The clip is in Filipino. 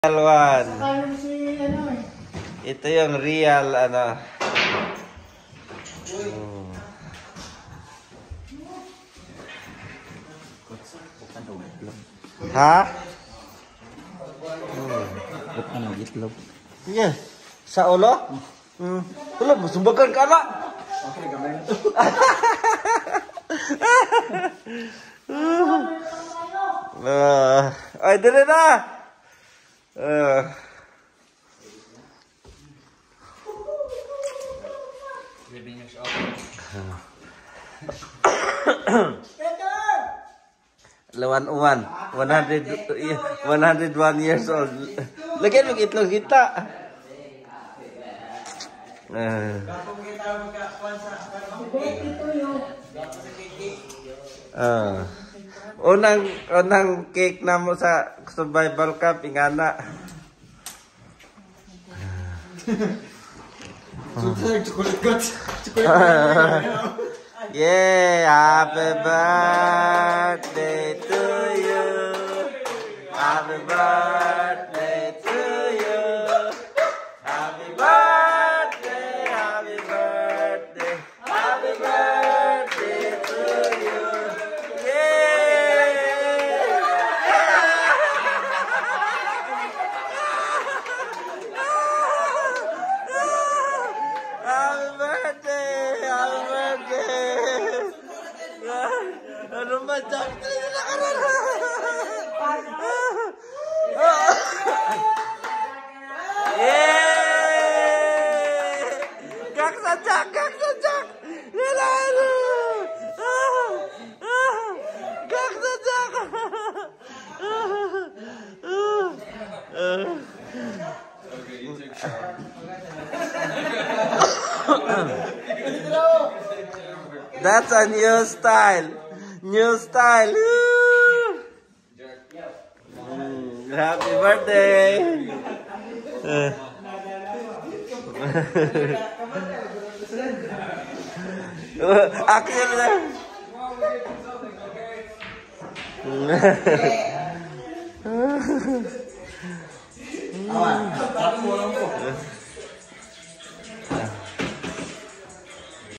Real one. Saka si ano eh. Ito yung real ano. Ha? Ano, itlog. Iya. Sa ulo? Ulo, sumbagan ka na. Okay, gamay na to. Ay, dali na. Lawan-uwan 101 years old. Lagyan mo itlog kita. Unang cake na mo sa survival cup ingana. Yeah, happy birthday to you. Happy birthday to you. Happy birthday, happy birthday, happy birthday to you. Happy birthday, happy birthday. Ano ba dyan? Yeay! Gak sajak! Yalalu! Gak sajak! That's a new style. New style. Happy birthday. Akhirnya. Awan, aku orang